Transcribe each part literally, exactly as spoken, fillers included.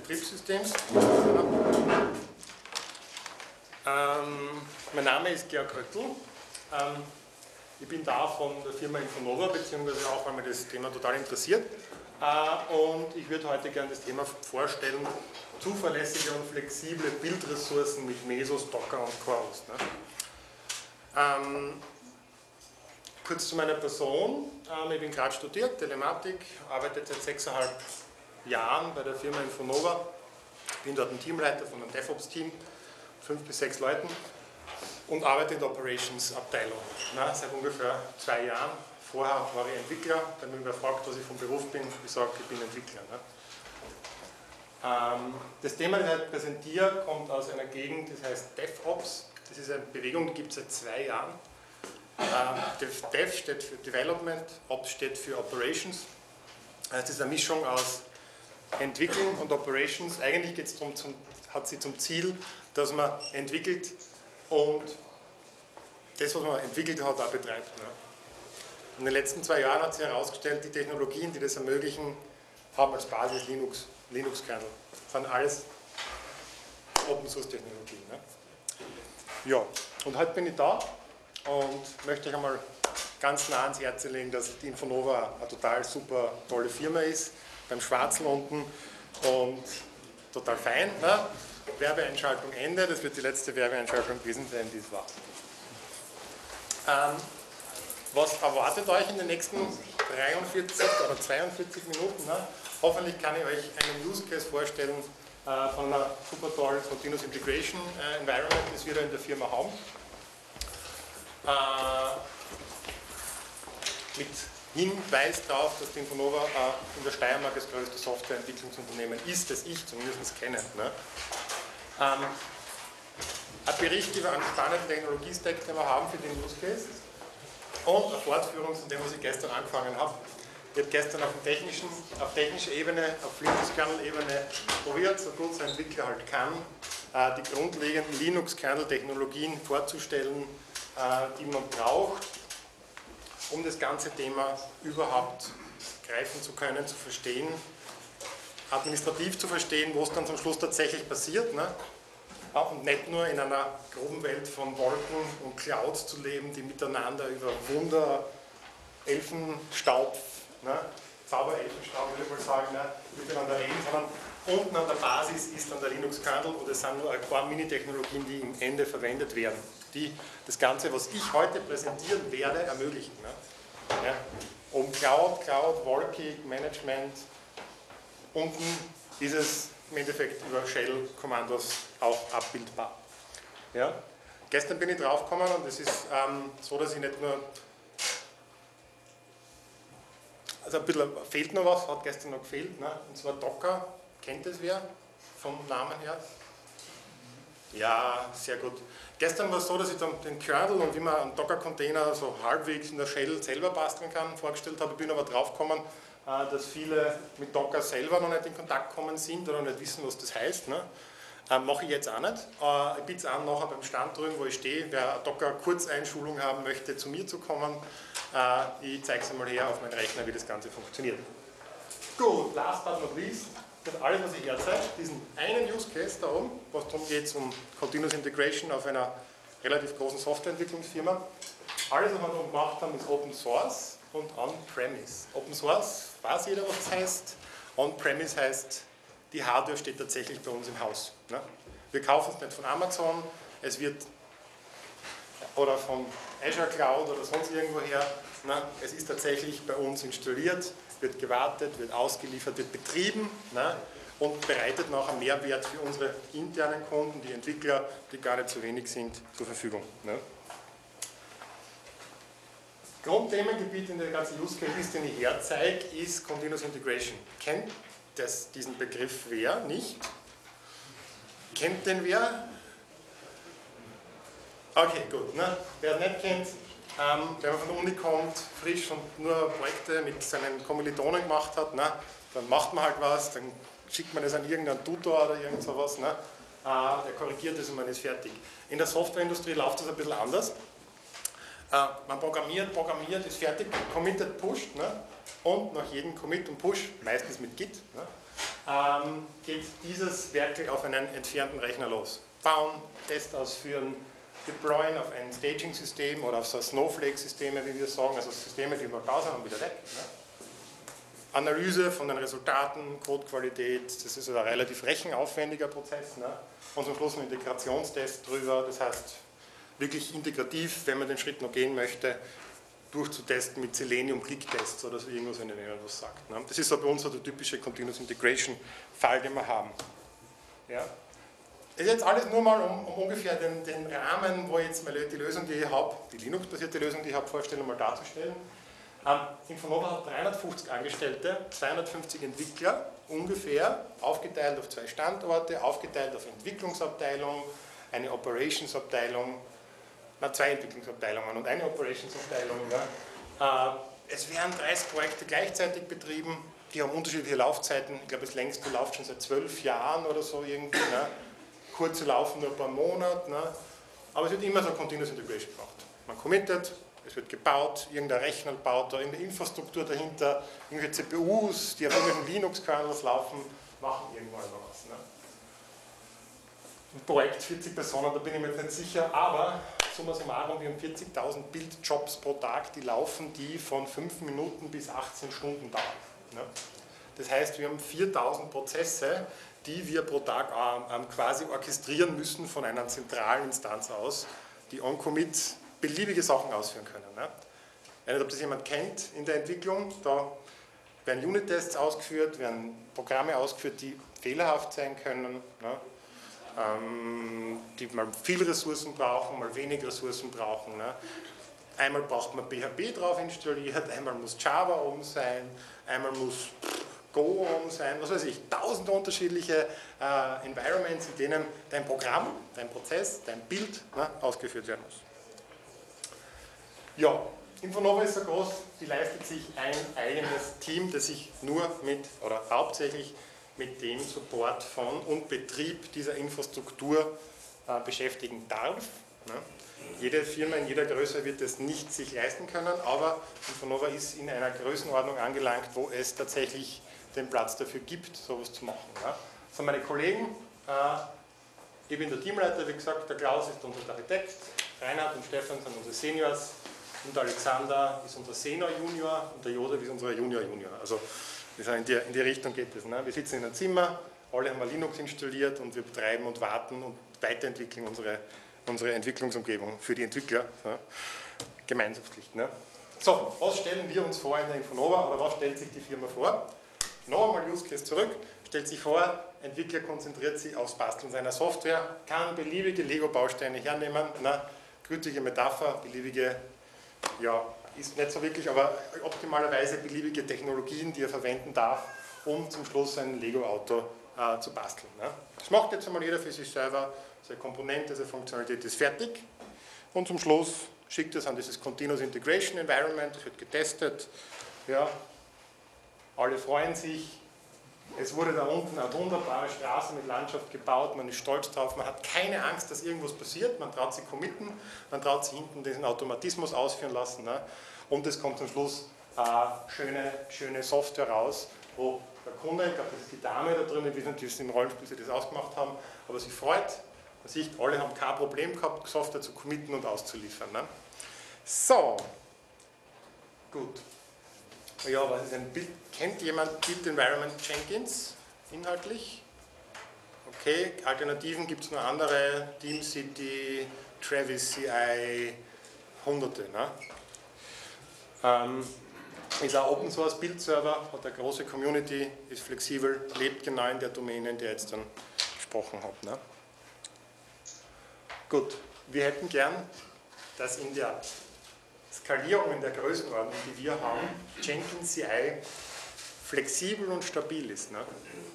Betriebssystems. Ähm, mein Name ist Georg Röttl. Ähm, ich bin da von der Firma Infonova, beziehungsweise auch, weil mich das Thema total interessiert. Äh, und ich würde heute gerne das Thema vorstellen: zuverlässige und flexible Bildressourcen mit Mesos, Docker und CoreOS. Ne? Ähm, kurz zu meiner Person. Ähm, ich bin gerade studiert, Telematik, arbeite seit sechseinhalb Jahren bei der Firma Infonova. Bin dort ein Teamleiter von einem DevOps-Team, fünf bis sechs Leuten, und arbeite in der Operations-Abteilung Na, seit ungefähr zwei Jahren. Vorher war ich Entwickler, wenn man mich fragt, was ich vom Beruf bin, ich sage, ich bin Entwickler. Ne? Ähm, das Thema, das ich heute präsentiere, kommt aus einer Gegend, das heißt DevOps. Das ist eine Bewegung, die gibt es seit zwei Jahren. Ähm, Dev steht für Development, Ops steht für Operations. Das ist eine Mischung aus Entwickeln und Operations. Eigentlich geht's drum, zum, hat sie zum Ziel, dass man entwickelt und das, was man entwickelt hat, auch betreibt. Ne? In den letzten zwei Jahren hat sich herausgestellt, die Technologien, die das ermöglichen, haben als Basis Linux, Linux-Kernel. Das sind alles Open-Source-Technologien. Ne? Ja, und heute bin ich da und möchte euch einmal ganz nah ans Herz legen, dass die Infonova eine total super tolle Firma ist, beim Schwarzen unten, und total fein. Ne? Werbeeinschaltung Ende, das wird die letzte Werbeeinschaltung gewesen sein, die es war. Ähm, was erwartet euch in den nächsten dreiundvierzig oder zweiundvierzig Minuten? Ne? Hoffentlich kann ich euch einen Use Case vorstellen äh, von einer super tollen Continuous Integration äh, Environment, das wir da in der Firma haben. Äh, mit Hinweis darauf, dass die Infonova äh, in der Steiermark das größte Softwareentwicklungsunternehmen ist, das ich zumindest kenne. Ne? Ähm, ein Bericht über einen spannenden Technologie-Stack, den wir haben für den Use Case, und eine Fortführung von dem, was ich gestern angefangen habe. Ich habe gestern auf, technischen, auf technischer Ebene, auf Linux-Kernel-Ebene probiert, so gut es ein Entwickler halt kann, äh, die grundlegenden Linux-Kernel-Technologien vorzustellen, äh, die man braucht, um das ganze Thema überhaupt greifen zu können, zu verstehen, administrativ zu verstehen, wo es dann zum Schluss tatsächlich passiert. Ne? Und nicht nur in einer groben Welt von Wolken und Clouds zu leben, die miteinander über Wunder, Elfenstaub, ne? Zauber-Elfenstaub, würde ich mal sagen, ne? miteinander reden, sondern unten an der Basis ist dann der Linux-Kernel, und es sind nur ein paar Mini-Technologien, die im Ende verwendet werden, die das Ganze, was ich heute präsentieren werde, ermöglichen. Ne? Ja? Um Cloud, Cloud, wolkig, Management, unten ist es im Endeffekt über Shell-Kommandos auch abbildbar. Ja? Gestern bin ich draufgekommen, und es ist ähm, so, dass ich nicht nur, also ein bisschen fehlt noch was, hat gestern noch gefehlt, ne? Und zwar Docker. Kennt das wer vom Namen her? Ja, sehr gut. Gestern war es so, dass ich dann den Kernel und wie man einen Docker-Container so halbwegs in der Shell selber basteln kann, vorgestellt habe. Ich bin aber drauf gekommen, dass viele mit Docker selber noch nicht in Kontakt gekommen sind oder nicht wissen, was das heißt. Ne? Äh, mache ich jetzt auch nicht. Äh, ich biete es an, nachher beim Stand drüben, wo ich stehe, wer eine Docker-Kurzeinschulung haben möchte, zu mir zu kommen. Äh, ich zeige es einmal her auf meinen Rechner, wie das Ganze funktioniert. Gut, last but not least, das alles, was ich herzeige, diesen einen Use Case da oben, was darum geht es, um Continuous Integration auf einer relativ großen Softwareentwicklungsfirma. Alles, was wir da gemacht haben, ist Open Source und On-Premise. Open Source, weiß jeder, was das heißt. On-Premise heißt, die Hardware steht tatsächlich bei uns im Haus. Ne? Wir kaufen es nicht von Amazon, es wird, oder von Azure Cloud oder sonst irgendwoher. Ne? Es ist tatsächlich bei uns installiert, wird gewartet, wird ausgeliefert, wird betrieben, ne? Und bereitet nachher Mehrwert für unsere internen Kunden, die Entwickler, die gar nicht so wenig sind, zur Verfügung. Ne? Grundthemengebiet in der ganzen Use Case ist, den ich herzeige, ist Continuous Integration. Kennt das, diesen Begriff wer? Nicht? Kennt den wer? Okay, gut. Ne? Wer es nicht kennt, ähm, wenn man von der Uni kommt, frisch und nur Projekte mit seinen Kommilitonen gemacht hat, ne? Dann macht man halt was, dann schickt man das an irgendeinen Tutor oder irgend sowas, ne? äh, der korrigiert das und man ist fertig. In der Softwareindustrie läuft das ein bisschen anders. Äh, man programmiert, programmiert, ist fertig, committed, pusht, ne? Und nach jedem Commit und Push, meistens mit Git, ne? ähm, geht dieses Werkzeug auf einen entfernten Rechner los. Bauen, Test ausführen, deployen auf ein Staging-System oder auf so Snowflake-Systeme, wie wir sagen, also Systeme, die wir raus haben und wieder weg. Ne? Analyse von den Resultaten, Codequalität, das ist ein relativ rechenaufwendiger Prozess. Ne? Und zum Schluss ein Integrationstest drüber, das heißt wirklich integrativ, wenn man den Schritt noch gehen möchte, durchzutesten mit Selenium-Click-Tests oder so irgendwas, wenn jemand was sagt. Ne? Das ist so bei uns so der typische Continuous Integration-Fall, den wir haben. Ja? Das ist jetzt alles nur mal, um, um ungefähr den, den Rahmen, wo ich jetzt mal die Lösung, die ich habe, die Linux-basierte Lösung, die ich habe, vorstelle, mal darzustellen. Ähm, Infonova hat dreihundertfünfzig Angestellte, zweihundertfünfzig Entwickler, ungefähr, aufgeteilt auf zwei Standorte, aufgeteilt auf Entwicklungsabteilung, eine Operationsabteilung, na, zwei Entwicklungsabteilungen und eine Operationsabteilung. Ja. Äh, es werden dreißig Projekte gleichzeitig betrieben, die haben unterschiedliche Laufzeiten. Ich glaube, das längste läuft schon seit zwölf Jahren oder so irgendwie. Ne. Kurze laufen nur ein paar Monate. Ne. Aber es wird immer so Continuous Integration gemacht. Man committet, es wird gebaut, irgendein Rechner baut da, in der Infrastruktur dahinter, irgendwelche C P Us, die auf irgendwelchen Linux-Kernels laufen, machen irgendwann noch was. Ne. Ein Projekt vierzig Personen, da bin ich mir jetzt nicht sicher, aber summa summarum, wir haben vierzigtausend Bildjobs pro Tag, die laufen, die von fünf Minuten bis achtzehn Stunden dauern. Ne? Das heißt, wir haben viertausend Prozesse, die wir pro Tag ähm, quasi orchestrieren müssen von einer zentralen Instanz aus, die on-commit beliebige Sachen ausführen können. Ne? Ich weiß nicht, ob das jemand kennt in der Entwicklung, da werden Unit-Tests ausgeführt, werden Programme ausgeführt, die fehlerhaft sein können. Ne? Die mal viel Ressourcen brauchen, mal wenig Ressourcen brauchen. Ne? Einmal braucht man P H P drauf installiert, einmal muss Java oben sein, einmal muss Go oben sein, was weiß ich, tausend unterschiedliche äh, Environments, in denen dein Programm, dein Prozess, dein Bild ne, ausgeführt werden muss. Ja, Infonova ist so groß, die leistet sich ein eigenes Team, das sich nur mit, oder hauptsächlich mit dem Support von und Betrieb dieser Infrastruktur äh, beschäftigen darf. Ne? Jede Firma in jeder Größe wird es nicht sich leisten können, aber Infonova ist in einer Größenordnung angelangt, wo es tatsächlich den Platz dafür gibt, sowas zu machen. Ne? Das sind meine Kollegen, äh, ich bin der Teamleiter, wie gesagt, der Klaus ist unser Architekt, Reinhard und Stefan sind unsere Seniors und Alexander ist unser Senior Junior und der Josef ist unser Junior Junior. Also, in die, in die Richtung geht es. Ne? Wir sitzen in einem Zimmer, alle haben Linux installiert und wir betreiben und warten und weiterentwickeln unsere, unsere Entwicklungsumgebung für die Entwickler ne? gemeinschaftlich. Ne? So, was stellen wir uns vor in der Infonova oder was stellt sich die Firma vor? Noch einmal Use Case zurück, stellt sich vor, Entwickler konzentriert sich aufs Basteln seiner Software, kann beliebige Lego-Bausteine hernehmen, na, gütige Metapher, beliebige, ja, ist nicht so wirklich, aber optimalerweise beliebige Technologien, die er verwenden darf, um zum Schluss ein Lego-Auto äh, zu basteln. Ne? Das macht jetzt einmal jeder für sich selber, seine Komponente, seine Funktionalität ist fertig und zum Schluss schickt es an dieses Continuous Integration Environment, das wird getestet, ja, alle freuen sich, es wurde da unten eine wunderbare Straße mit Landschaft gebaut, man ist stolz drauf, man hat keine Angst, dass irgendwas passiert, man traut sich committen, man traut sich hinten diesen Automatismus ausführen lassen ne? Und es kommt zum Schluss äh, schöne, schöne Software raus, wo der Kunde, ich glaube das ist die Dame da drin, ich weiß nicht, wie im Rollenspiel sie das ausgemacht haben, aber sie freut, man sieht, alle haben kein Problem gehabt, Software zu committen und auszuliefern. Ne? So, gut. Ja, was ist ein Build? Kennt jemand Build Environment Jenkins inhaltlich? Okay, Alternativen gibt es noch andere, TeamCity, Travis C I, hunderte. Ne? Ähm, ist ein Open Source Build Server, hat eine große Community, ist flexibel, lebt genau in der Domäne, in der ich jetzt dann gesprochen habe. Ne? Gut, wir hätten gern, dass in der Skalierung in der Größenordnung, die wir haben, Jenkins C I flexibel und stabil ist. Ne?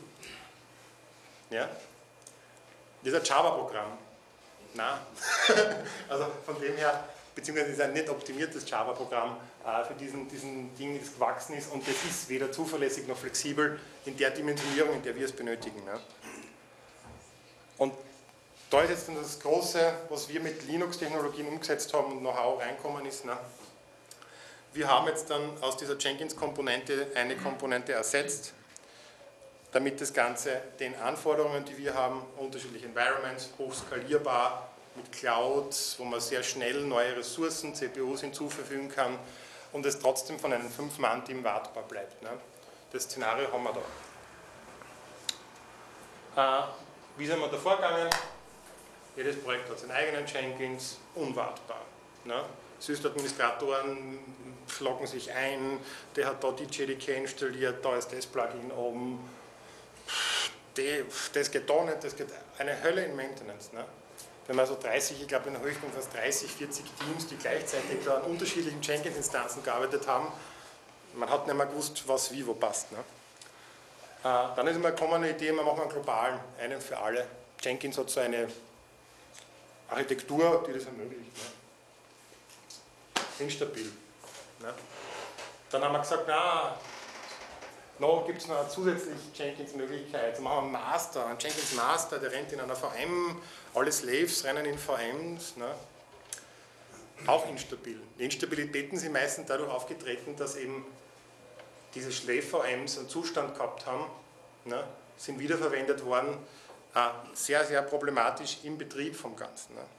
Ja? Das ist ein Java-Programm. Nein. Also von dem her, beziehungsweise ist ein nicht optimiertes Java-Programm äh, für diesen, diesen Ding, das gewachsen ist und das ist weder zuverlässig noch flexibel in der Dimensionierung, in der wir es benötigen. Ne? Und da ist jetzt dann das Große, was wir mit Linux-Technologien umgesetzt haben und Know-how reinkommen ist. Ne? Wir haben jetzt dann aus dieser Jenkins-Komponente eine Komponente ersetzt damit das Ganze den Anforderungen, die wir haben, unterschiedliche Environments, hochskalierbar, mit Cloud, wo man sehr schnell neue Ressourcen, C P Us hinzufügen kann und es trotzdem von einem fünf Mann Team wartbar bleibt. Ne? Das Szenario haben wir da. Äh, wie sind wir da vorgegangen? Jedes Projekt hat seinen eigenen Jenkins, unwartbar. Ne? Sys-Administratoren loggen sich ein, der hat da die J D K installiert, da ist das Plugin oben, die, das geht da nicht, das geht eine Hölle in Maintenance. Ne? Wenn man so dreißig, ich glaube in der Höchstung fast dreißig, vierzig Teams, die gleichzeitig da an unterschiedlichen Jenkins-Instanzen gearbeitet haben, man hat nicht mehr gewusst, was wie wo passt. Ne? Äh, dann ist immer gekommen eine Idee, man macht einen globalen, einen für alle. Jenkins hat so eine Architektur, die das ermöglicht. Ne? Instabil. Ne? Dann haben wir gesagt, na, noch gibt es noch eine zusätzliche Jenkins-Möglichkeit. Also machen wir einen Master, einen Jenkins Master, der rennt in einer V M, alle Slaves rennen in V Ms. Ne? Auch instabil. Die Instabilitäten sind meistens dadurch aufgetreten, dass eben diese Slave-V Ms einen Zustand gehabt haben, ne? Sind wiederverwendet worden, äh, sehr, sehr problematisch im Betrieb vom Ganzen. Ne?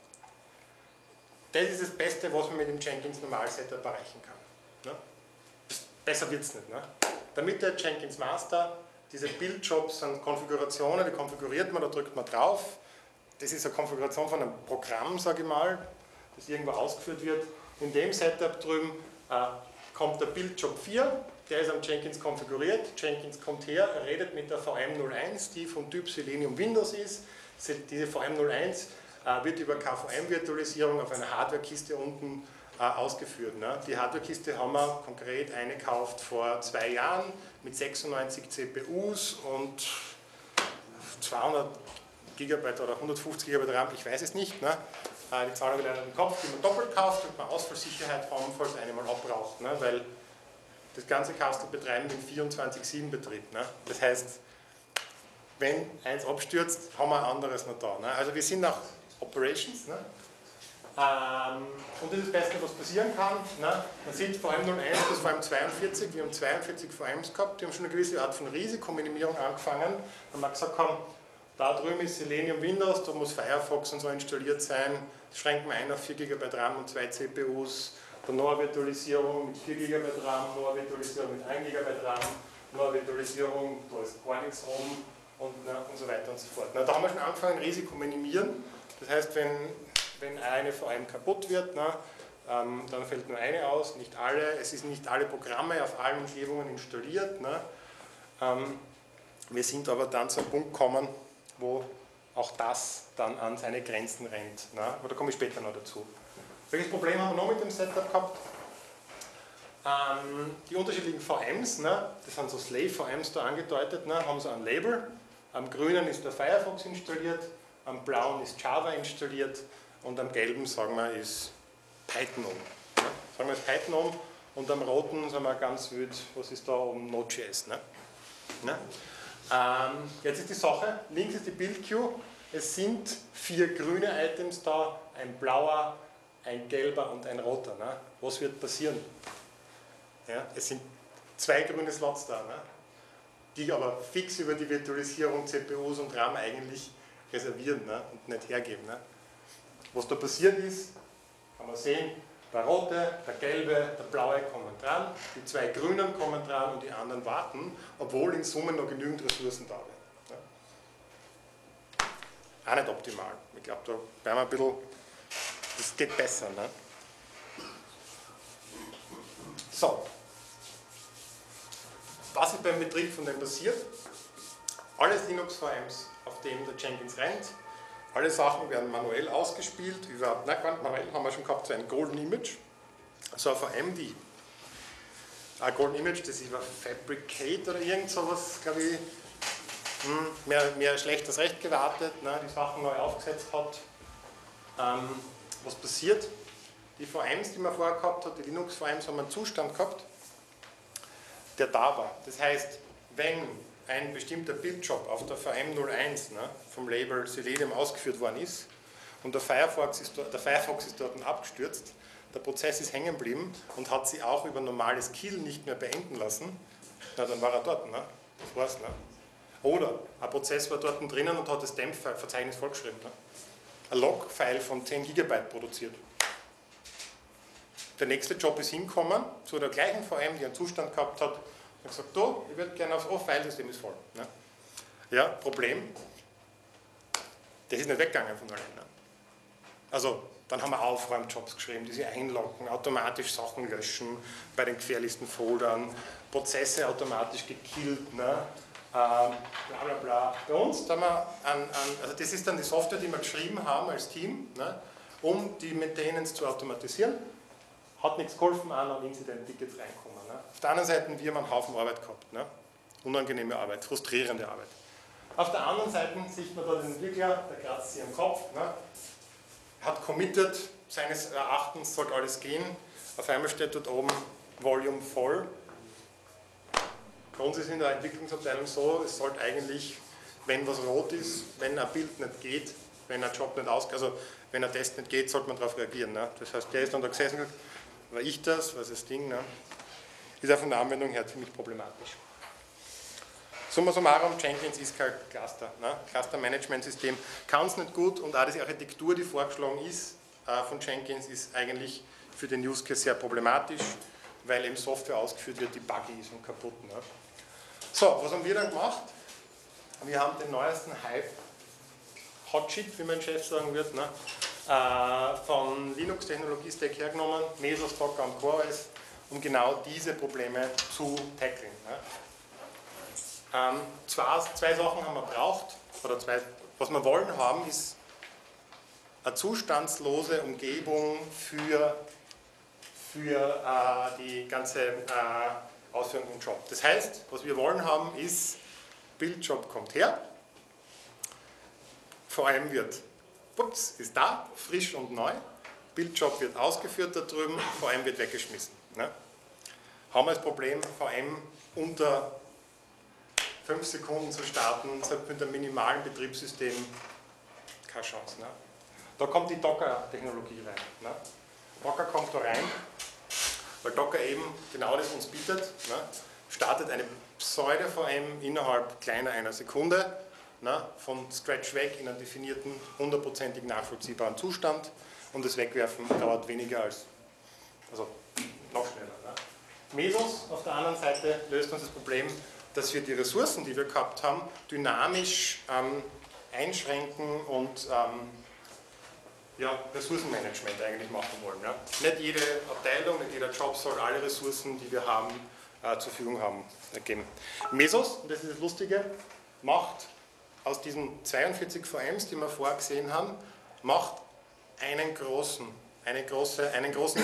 Das ist das Beste, was man mit dem Jenkins Normal-Setup erreichen kann. Ne? Besser wird es nicht. Ne? Damit der Jenkins Master, diese Build-Jobs sind Konfigurationen, die konfiguriert man, da drückt man drauf. Das ist eine Konfiguration von einem Programm, sage ich mal, das irgendwo ausgeführt wird. In dem Setup drüben äh, kommt der Build-Job vier, der ist am Jenkins konfiguriert. Jenkins kommt her, redet mit der V M null eins, die vom Typ Selenium Windows ist. Diese V M null eins äh, wird über K V M-Virtualisierung auf einer Hardware-Kiste unten äh, ausgeführt. Ne? Die Hardware-Kiste haben wir konkret eingekauft vor zwei Jahren mit sechsundneunzig C P Us und zweihundert Gigabyte oder hundertfünfzig Gigabyte RAM, ich weiß es nicht. Ne? Äh, die Zahl habe ich leider im Kopf, die man doppelt kauft und man Ausfallsicherheit haben, falls eine mal abbraucht. Ne? Weil das ganze kannst du betreiben im vierundzwanzig sieben Betrieb. Ne? Das heißt, wenn eins abstürzt, haben wir ein anderes noch da. Ne? Also wir sind nach Operations. Ne? Ähm, und das ist das Beste, was passieren kann. Ne? Man sieht V M null eins bis V M zweiundvierzig, wir haben zweiundvierzig V Ms gehabt, die haben schon eine gewisse Art von Risikominimierung angefangen. Dann haben wir gesagt, komm, da drüben ist Selenium Windows, da muss Firefox und so installiert sein. Das schränken wir ein auf vier Gigabyte RAM und zwei C P Us. Dann noch eine Virtualisierung mit vier Gigabyte RAM, noch eine Virtualisierung mit ein Gigabyte RAM, noch eine Virtualisierung, da ist gar nichts rum und, na, und so weiter und so fort. Na, da haben wir schon angefangen, Risiko minimieren. Das heißt, wenn, wenn eine V M kaputt wird, na, ähm, dann fällt nur eine aus, nicht alle. Es sind nicht alle Programme auf allen Umgebungen installiert. Na. Ähm, wir sind aber dann zu einem Punkt gekommen, wo auch das dann an seine Grenzen rennt. Na. Aber da komme ich später noch dazu. Welches Problem haben wir noch mit dem Setup gehabt? Ähm, die unterschiedlichen V Ms, ne, das sind so Slave-V Ms da angedeutet, ne, haben so ein Label. Am grünen ist der Firefox installiert, am blauen ist Java installiert und am gelben, sagen wir, ist Python um. Ne? Sagen wir ist Python um und am roten, sagen wir ganz wild, was ist da um Node.js. Ne? Ne? Ähm, jetzt ist die Sache, links ist die Build-Queue, es sind vier grüne Items da, ein blauer, ein gelber und ein roter. Ne? Was wird passieren? Ja, es sind zwei grüne Slots da, ne? Die aber fix über die Virtualisierung C P Us und RAM eigentlich reservieren, ne? Und nicht hergeben. Ne? Was da passiert ist, kann man sehen, der rote, der gelbe, der blaue kommen dran, die zwei grünen kommen dran und die anderen warten, obwohl in Summe noch genügend Ressourcen da sind. Ne? Auch nicht optimal. Ich glaube, da werden wir ein bisschen. Das geht besser. Ne? So. Was ist beim Betrieb von dem passiert? Alles Linux-V Ms, auf dem der Jenkins rennt, alle Sachen werden manuell ausgespielt. Über, nein, manuell haben wir schon gehabt, so ein Golden Image. So ein V M, die ein Golden Image, das ist über Fabricate oder irgend sowas, glaube ich, mehr, mehr schlecht als recht gewartet, ne, die Sachen neu aufgesetzt hat. Ähm, Was passiert? Die V Ms, die man vorher gehabt hat, die Linux-V Ms, haben einen Zustand gehabt, der da war. Das heißt, wenn ein bestimmter Build-Job auf der V M null eins ne, vom Label Selenium ausgeführt worden ist und der Firefox ist dort, der Firefox ist dort abgestürzt, der Prozess ist hängen geblieben und hat sie auch über normales Kill nicht mehr beenden lassen, na, dann war er dort. Ne? Das war's. Ne? Oder ein Prozess war dort drinnen und hat das Temp-Verzeichnis vollgeschrieben. Ne? Ein Log-File von zehn Gigabyte produziert. Der nächste Job ist hingekommen zu der gleichen V M, die einen Zustand gehabt hat, und gesagt, du, ich würde gerne aufs oh, Filesystem ist voll. Ne? Ja, Problem, das ist nicht weggegangen von alleine. Ne? Also, dann haben wir Aufräumjobs geschrieben, die sich einloggen, automatisch Sachen löschen bei den gefährlichsten Foldern, Prozesse automatisch gekillt, ne? ähm, bla bla bla. Bei uns, da haben wir an, an, also das ist dann die Software, die wir geschrieben haben als Team, ne? Um die Maintenance zu automatisieren. Hat nichts geholfen, auch noch Incident-Tickets reinkommen. Ne? Auf der anderen Seite, wir haben einen Haufen Arbeit gehabt. Ne? Unangenehme Arbeit, frustrierende Arbeit. Auf der anderen Seite sieht man da den Entwickler, der kratzt sich am Kopf, ne? Hat committed, seines Erachtens sollte alles gehen. Auf einmal steht dort oben Volume voll. Bei uns ist in der Entwicklungsabteilung so, es sollte eigentlich, wenn was rot ist, wenn ein Bild nicht geht, wenn ein Job nicht ausgeht, also wenn ein Test nicht geht, sollte man darauf reagieren. Ne? Das heißt, der ist dann da gesessen und gesagt, war ich das, was ist das Ding? Ne? Ist auch von der Anwendung her ziemlich problematisch. Summa summarum, Jenkins ist kein Cluster, ne? Cluster-Management-System, kann es nicht gut und auch die Architektur, die vorgeschlagen ist äh, von Jenkins, ist eigentlich für den Use Case sehr problematisch, weil eben Software ausgeführt wird, die buggy ist und kaputt. Ne? So, was haben wir dann gemacht? Wir haben den neuesten Hype, Hot Shit, wie mein Chef sagen wird, ne? äh, von Linux-Technologie-Stack hergenommen, Mesos, Docker und CoreOS, um genau diese Probleme zu tackeln. Ne? Ähm, zwei, zwei Sachen haben wir braucht, oder zwei, was wir wollen haben, ist eine zustandslose Umgebung für, für äh, die ganze äh, Ausführung vom Job. Das heißt, was wir wollen haben, ist, Bildjob kommt her, V M wird, ups, ist da, frisch und neu, Bildjob wird ausgeführt da drüben, V M wird weggeschmissen. Ne? Haben wir das Problem, V M unter fünf Sekunden zu starten, selbst mit einem minimalen Betriebssystem, keine Chance. Ne? Da kommt die Docker-Technologie rein. Ne? Docker kommt da rein, weil Docker eben genau das uns bietet. Ne? Startet eine Pseudo-V M innerhalb kleiner einer Sekunde, ne? Von Scratch weg in einen definierten, hundertprozentig nachvollziehbaren Zustand und das Wegwerfen dauert weniger als, also noch schneller. Ne? Mesos auf der anderen Seite löst uns das Problem, dass wir die Ressourcen, die wir gehabt haben, dynamisch ähm, einschränken und ähm, ja, Ressourcenmanagement eigentlich machen wollen. Ja. Nicht jede Abteilung, nicht jeder Job soll alle Ressourcen, die wir haben, äh, zur Verfügung haben, geben. Mesos, und das ist das Lustige, macht aus diesen zweiundvierzig V Ms, die wir vorher gesehen haben, macht einen großen, eine große, einen großen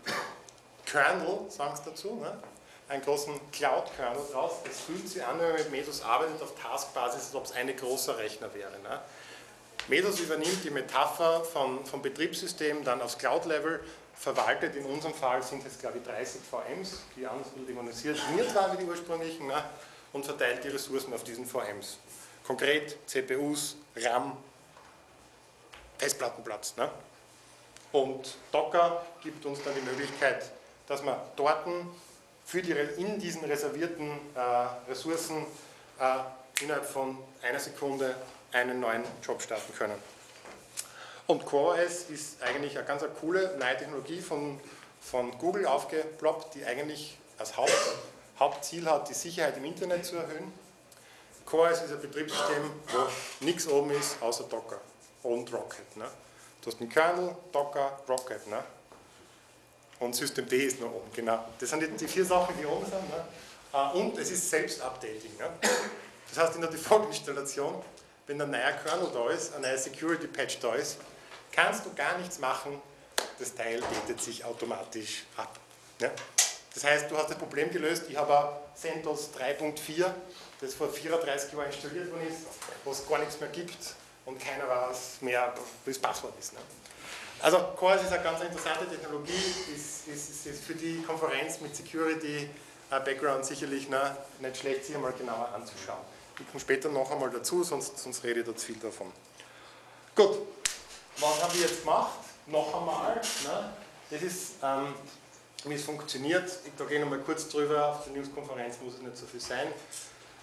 Kernel, sagen sie dazu, ne? Einen großen Cloud-Kernel draus. Es fühlt sich an, wenn man mit Mesos arbeitet auf Taskbasis, als ob es ein großer Rechner wäre. Ne? Mesos übernimmt die Metapher vom, vom Betriebssystem dann aufs Cloud-Level, verwaltet, in unserem Fall sind es glaube ich dreißig V Ms, die anders demonisiert waren wie die ursprünglichen, ne? Und verteilt die Ressourcen auf diesen V Ms. Konkret C P Us, RAM, Festplattenplatz. Ne? Und Docker gibt uns dann die Möglichkeit, dass wir dort für die, in diesen reservierten äh, Ressourcen äh, innerhalb von einer Sekunde einen neuen Job starten können. Und CoreOS ist eigentlich eine ganz eine coole neue Technologie von, von Google aufgeploppt, die eigentlich als Haupt, Hauptziel hat, die Sicherheit im Internet zu erhöhen. CoreOS ist ein Betriebssystem, wo nichts oben ist, außer Docker und Rocket. Ne? Du hast einen Kernel, Docker, Rocket. Ne? Und Systemd ist noch oben, genau. Das sind die, die vier Sachen, die oben sind. Ne? Und es ist Selbst-Updating. Ne? Das heißt, in der Default-Installation, wenn ein neuer Kernel da ist, ein neuer Security-Patch da ist, kannst du gar nichts machen, das Teil datet sich automatisch ab. Ne? Das heißt, du hast das Problem gelöst, ich habe ein CentOS drei Punkt vier, das vor vierunddreißig Jahren installiert worden ist, wo es gar nichts mehr gibt und keiner weiß mehr, wie das Passwort ist. Ne? Also CoreOS ist eine ganz interessante Technologie, ist, ist, ist für die Konferenz mit Security uh, Background sicherlich ne, nicht schlecht, sich einmal genauer anzuschauen. Ich komme später noch einmal dazu, sonst, sonst rede ich da zu viel davon. Gut, was haben wir jetzt gemacht? Noch einmal. Ne? Das ist, ähm, wie es funktioniert. Ich da gehe noch mal kurz drüber, auf der News-Konferenz muss es nicht so viel sein.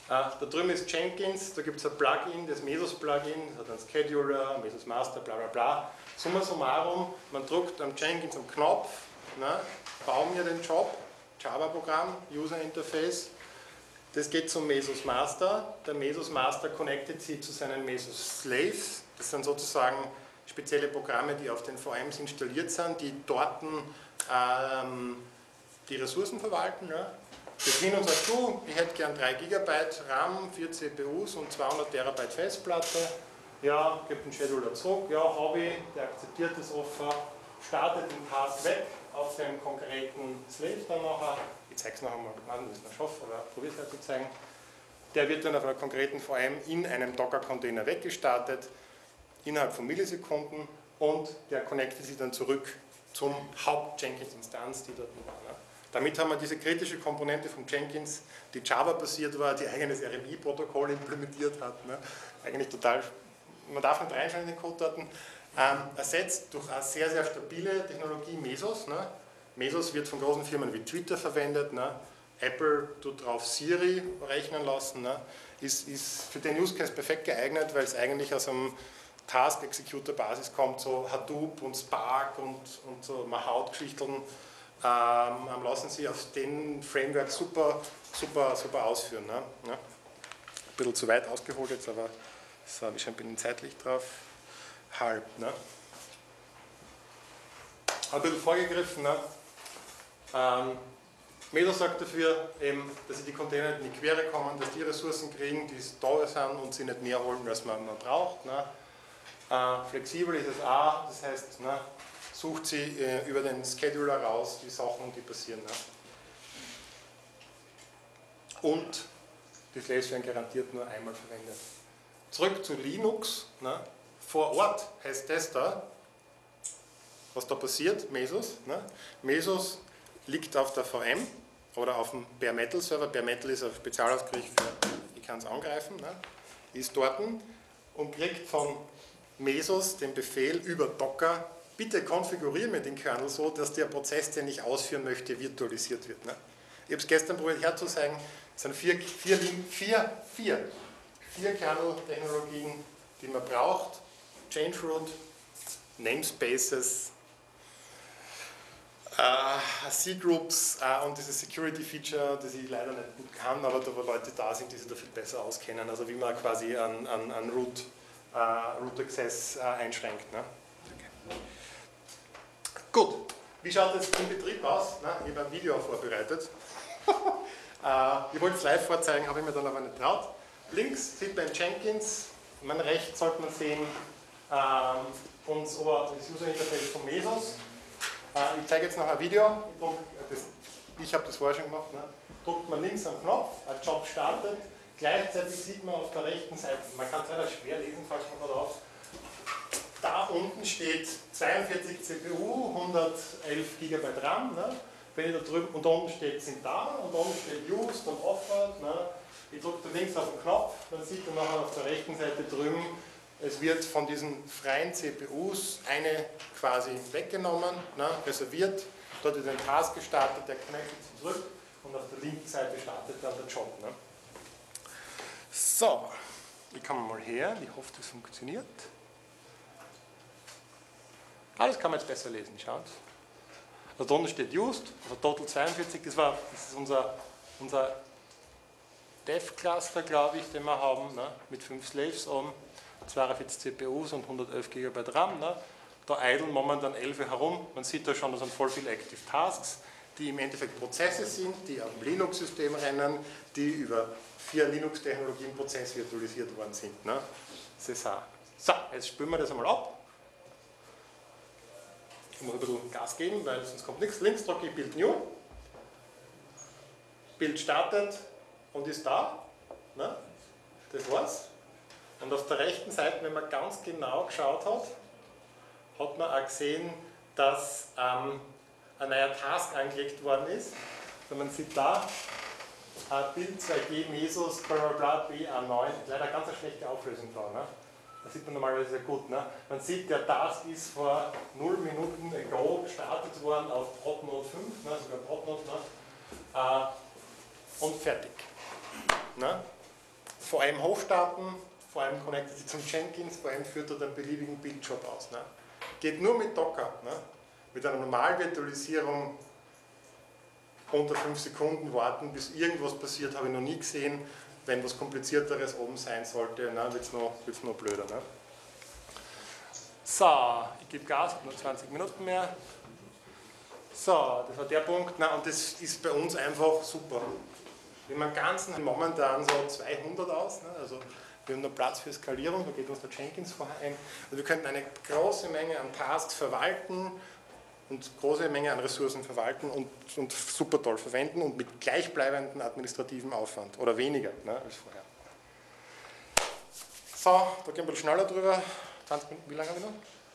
da drüben ist Jenkins, da gibt es ein Plugin, das Mesos-Plugin, das hat einen Scheduler, Mesos Master, bla bla bla. Summa summarum, man drückt am Jenkins am Knopf, ne, bauen wir den Job, Java-Programm, User Interface. Das geht zum Mesos Master. Der Mesos Master connectet sie zu seinen Mesos Slaves. Das sind sozusagen spezielle Programme, die auf den V Ms installiert sind, die dort ähm, die Ressourcen verwalten. Ja. Wir gehen und sagen, du, ich hätte gern drei Gigabyte RAM, vier C P Us und zweihundert Terabyte Festplatte. Ja, gibt den Scheduler zurück. Ja, habe ich, der akzeptiert das Offer, startet den Task weg auf den konkreten Slave dann nachher. Ich zeige es noch einmal, wenn ich es noch schaffe, oder probiere es halt zu zeigen. Der wird dann auf einer konkreten V M in einem Docker-Container weggestartet, innerhalb von Millisekunden, und der connectet sich dann zurück zum Haupt-Jenkins-Instanz, die dort war. Ne? Damit haben wir diese kritische Komponente von Jenkins, die Java-basiert war, die eigenes R M I-Protokoll implementiert hat. Ne? Eigentlich total, man darf nicht reinschauen in den Codedaten, ähm, ersetzt durch eine sehr, sehr stabile Technologie Mesos. Ne? Mesos wird von großen Firmen wie Twitter verwendet. Ne? Apple tut drauf Siri rechnen lassen. Ne? Ist, ist für den Use Case perfekt geeignet, weil es eigentlich aus einem Task-Executor-Basis kommt, so Hadoop und Spark und, und so Mahout-Geschichten ähm, lassen sich auf den Framework super, super, super ausführen. Ne? Ja? Ein bisschen zu weit ausgeholt jetzt, aber so habe ich schon ein bisschen zeitlich drauf. Halb. Ne? Ein bisschen vorgegriffen. Ne? Ähm, Mesos sagt dafür, eben, dass sie die Container in die Quere kommen, dass die Ressourcen kriegen, die da sind und sie nicht mehr holen, als man, man braucht. Ne? Äh, flexibel ist es auch, das heißt, ne, sucht sie äh, über den Scheduler raus die Sachen, die passieren. Ne? Und die Slaves werden garantiert nur einmal verwendet. Zurück zu Linux. Ne? Vor Ort heißt das da, was da passiert, Mesos. Ne? Mesos liegt auf der V M oder auf dem Bare Metal Server. Bare Metal ist ein Spezialausgriff für, ich kann es angreifen, ne? Ist dort und kriegt von Mesos den Befehl über Docker, bitte konfiguriere mir den Kernel so, dass der Prozess, den ich ausführen möchte, virtualisiert wird. Ne? Ich habe es gestern probiert herzuzeigen, es sind vier, vier, vier, vier, vier Kernel-Technologien, die man braucht. Change Root, Namespaces, Uh, C-Groups uh, und dieses Security-Feature, das ich leider nicht gut kann, aber da wo Leute da sind, die sich da viel besser auskennen, also wie man quasi an, an, an Root, uh, Root Access uh, einschränkt. Ne? Okay. Gut, wie schaut das im Betrieb aus? Na, ich habe ein Video vorbereitet. uh, ich wollte es live vorzeigen, habe ich mir dann aber nicht traut. Links sieht man Jenkins, man rechts sollte man sehen uh, uns, das User Interface von Mesos. Ich zeige jetzt noch ein Video, ich habe das vorher schon gemacht, ne? Drückt man links am Knopf, ein Job startet, gleichzeitig sieht man auf der rechten Seite, man kann es leider schwer lesen, falls man gerade auf, da unten steht zweiundvierzig C P U, hundertelf Gigabyte RAM, ne? Wenn ich da drüben, und da unten steht sind da, und da unten steht used und offered, ne? Ich drücke da links auf den Knopf, dann sieht man nachher auf der rechten Seite drüben, es wird von diesen freien C P Us eine quasi weggenommen, ne, reserviert, dort ist ein Task gestartet, der connectet sich zurück und auf der linken Seite startet dann der Job. Ne. So, ich komme mal her, ich hoffe, das funktioniert. Ah, das kann man jetzt besser lesen, schaut. Also da unten steht used, also total zweiundvierzig, das, war, das ist unser, unser Dev-Cluster, glaube ich, den wir haben, ne, mit fünf Slaves oben. zweiundvierzig C P Us und hundertelf Gigabyte RAM. Ne? Da idlen momentan elf herum. Man sieht da schon, da sind voll viele Active Tasks, die im Endeffekt Prozesse sind, die auf dem Linux-System rennen, die über vier Linux-Technologien prozessvirtualisiert worden sind. Ne? Das ist auch. So, jetzt spülen wir das einmal ab. Ich muss ein bisschen Gas geben, weil sonst kommt nichts. Links drücke ich Build New. Bild startet und ist da. Ne? Das war's. Und auf der rechten Seite, wenn man ganz genau geschaut hat, hat man auch gesehen, dass ähm, ein neuer Task angelegt worden ist. Also man sieht da, äh, Bild zwei G Mesos, bla bla bla, B A neun, leider ganz eine schlechte Auflösung da. Ne? Das sieht man normalerweise sehr gut. Ne? Man sieht, der Task ist vor null Minuten ago gestartet worden auf Protnode fünf, ne? Sogar Protnode, ne? äh, und fertig. Ne? V M hochstarten, V M connectet sich zum Jenkins, V M führt dort einen beliebigen Bildjob aus. Ne? Geht nur mit Docker. Ne? Mit einer normalen Virtualisierung unter fünf Sekunden warten, bis irgendwas passiert, habe ich noch nie gesehen. Wenn was Komplizierteres oben sein sollte, wird es noch, wird's noch blöder. Ne? So, ich gebe Gas, habe noch zwanzig Minuten mehr. So, das war der Punkt. Na, und das ist bei uns einfach super. Wir haben einen ganzen momentan so zweihundert aus. Ne? Also wir haben noch Platz für Skalierung, da geht uns der Jenkins vorher ein. Also wir könnten eine große Menge an Tasks verwalten und große Menge an Ressourcen verwalten und, und super toll verwenden und mit gleichbleibendem administrativen Aufwand oder weniger, ne, als vorher. So, da gehen wir ein bisschen schneller drüber. zwanzig Minuten, wie lange habe ich noch?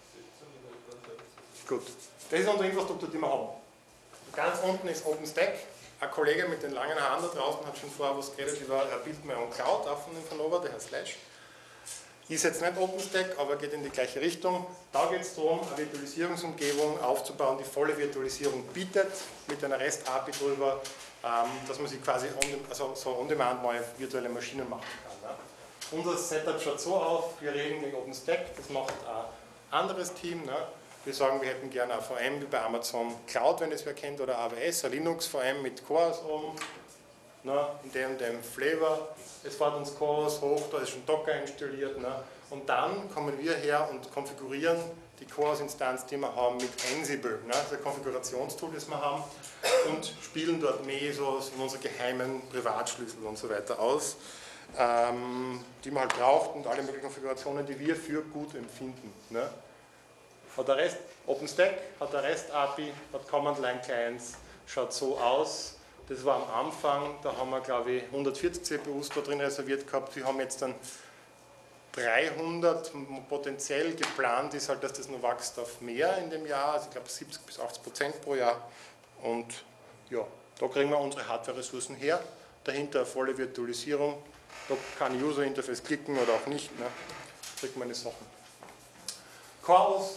Gut, das ist unsere Infrastruktur, die wir haben. Ganz unten ist OpenStack. Ein Kollege mit den langen Haaren da draußen hat schon vorher was geredet über Buildme und Cloud, auch von Infonova, der Herr Slash. Ist jetzt nicht OpenStack, aber geht in die gleiche Richtung. Da geht es darum, eine Virtualisierungsumgebung aufzubauen, die volle Virtualisierung bietet, mit einer REST-A P I drüber, dass man sich quasi on, also so on-demand neue virtuelle Maschinen machen kann. Ne? Unser Setup schaut so aus, wir reden gegen OpenStack, das macht ein anderes Team. Ne? Wir sagen, wir hätten gerne ein V M wie bei Amazon Cloud, wenn es wer kennt, oder A W S, ein Linux-V M mit Cores oben. Ne, in dem und dem Flavor, es fährt uns Cores hoch, da ist schon Docker installiert. Ne, und dann kommen wir her und konfigurieren die Cores-Instanz, die wir haben, mit Ansible, ne, das ist ein Konfigurationstool, das wir haben, und spielen dort Mesos und unsere geheimen Privatschlüssel und so weiter aus, ähm, die man halt braucht und alle möglichen Konfigurationen, die wir für gut empfinden. Ne. Hat der Rest, OpenStack hat der REST-A P I, hat Command-Line-Clients, schaut so aus. Das war am Anfang, da haben wir, glaube ich, hundertvierzig C P Us da drin reserviert gehabt. Wir haben jetzt dann dreihundert, potenziell geplant ist halt, dass das noch wächst auf mehr in dem Jahr, also ich glaube siebzig bis achtzig Prozent pro Jahr. Und ja, da kriegen wir unsere Hardware-Ressourcen her, dahinter eine volle Virtualisierung, da kann User-Interface klicken oder auch nicht, ne? Da kriegt man die Sachen. Chorus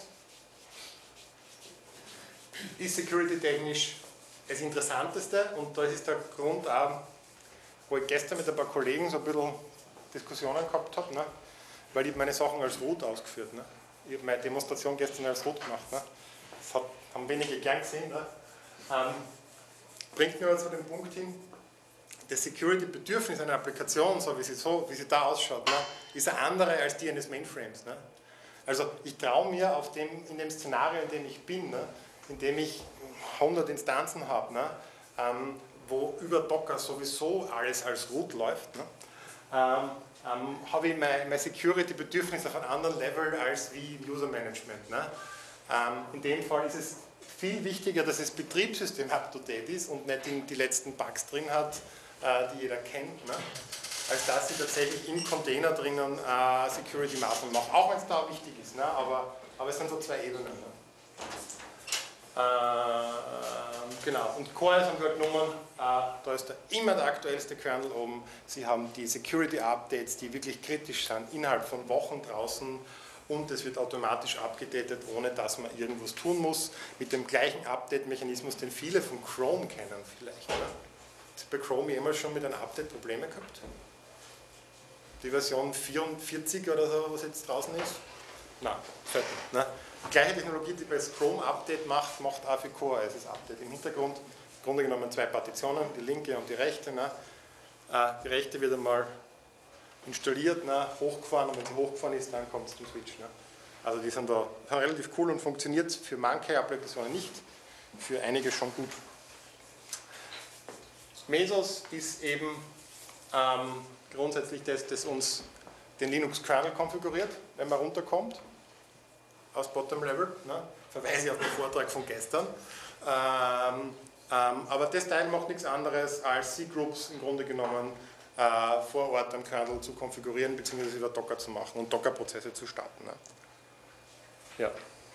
ist security-technisch das Interessanteste, und da ist der Grund auch, wo ich gestern mit ein paar Kollegen so ein bisschen Diskussionen gehabt habe, ne? Weil ich meine Sachen als Root ausgeführt. Ne? Ich habe meine Demonstration gestern als Root gemacht. Ne? Das hat, haben wenige gern gesehen. Ne? Ähm, bringt mir aber zu dem Punkt hin, das Security-Bedürfnis einer Applikation, so wie sie, so, wie sie da ausschaut, ne? Ist eine andere als die eines Mainframes. Ne? Also ich traue mir auf dem, in dem Szenario, in dem ich bin, ne? In dem ich hundert Instanzen habe, ne, ähm, wo über Docker sowieso alles als Root läuft, ne, ähm, ähm, habe ich mein, mein Security-Bedürfnis auf einem anderen Level als wie User Management. Ne. Ähm, in dem Fall ist es viel wichtiger, dass das Betriebssystem up-to-date ist und nicht die, die letzten Bugs drin hat, äh, die jeder kennt, ne, als dass ich tatsächlich im Container drinnen äh, Security-Maßnahmen mache, auch wenn es da wichtig ist, ne, aber, aber es sind so zwei Ebenen. Ne. Äh, genau, und Cores haben wir halt genommen, äh, da ist der, immer der aktuellste Kernel oben. Sie haben die Security-Updates, die wirklich kritisch sind, innerhalb von Wochen draußen, und es wird automatisch abgedatet, ohne dass man irgendwas tun muss, mit dem gleichen Update-Mechanismus, den viele von Chrome kennen vielleicht. Ne? Hast du bei Chrome jemals schon mit einem Update Probleme gehabt? Die Version vierundvierzig oder so, was jetzt draußen ist? Nein, selten. Ne? Die gleiche Technologie, die bei das Chrome-Update macht, macht auch für Core als das Update. Im Hintergrund, im Grunde genommen zwei Partitionen, die linke und die rechte. Ne? Die rechte wird einmal installiert, ne? Hochgefahren, und wenn sie hochgefahren ist, dann kommt es zum Switch. Ne? Also die sind da sind relativ cool und funktioniert für manche Applikationen nicht, für einige schon gut. Mesos ist eben ähm, grundsätzlich das, das uns den Linux-Kernel konfiguriert, wenn man runterkommt. Aus Bottom Level, ne? Verweise ich auf den Vortrag von gestern. Ähm, ähm, aber das Teil macht nichts anderes als C-Groups im Grunde genommen äh, vor Ort am Kernel zu konfigurieren bzw. über Docker zu machen und Docker-Prozesse zu starten. Ne? Ja.